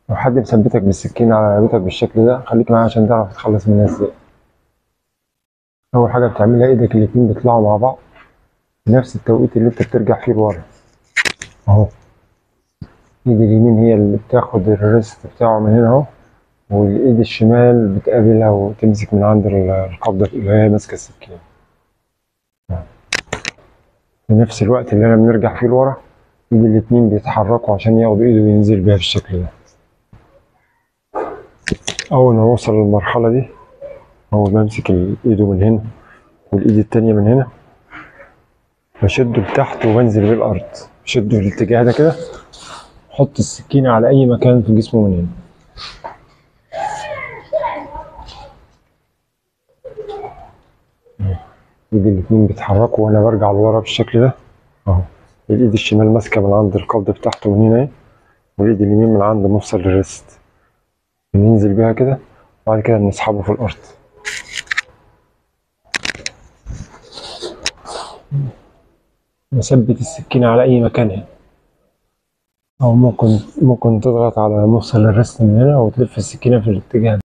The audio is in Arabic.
لو حد مثبتك بالسكينة على رقبتك بالشكل ده، خليك معايا عشان تعرف تتخلص منها ازاي. أول حاجة بتعملها إيدك الاتنين بيطلعوا مع بعض في نفس التوقيت اللي أنت بترجع فيه لورا أهو. إيد اليمين هي اللي بتاخد الريست بتاعه من هنا أهو، والإيد الشمال بتقابلها وتمسك من عند القبضة اللي هي ماسكة السكينة. في نفس الوقت اللي أنا بنرجع فيه لورا، إيد الاتنين بيتحركوا عشان ياخدوا إيده وينزل بيها بالشكل ده. أول ما أوصل للمرحلة دي، أول ما أمسك إيده من هنا والإيد التانية من هنا، بشده لتحت وبنزل بيه الأرض. بشده في الاتجاه ده كده، أحط السكينة على أي مكان في جسمه من هنا. إيد الاتنين بيتحركوا وأنا برجع لورا بالشكل ده أهو. الإيد الشمال ماسكة من عند القبض بتاعته من هنا أهي، والإيد اليمين من عند مفصل الريست. بننزل بيها كده وبعد كده بنسحبه في الأرض. نثبت السكينة على أي مكان هنا، أو ممكن تضغط على مفصل الريست من هنا وتلف السكينة في الاتجاه ده.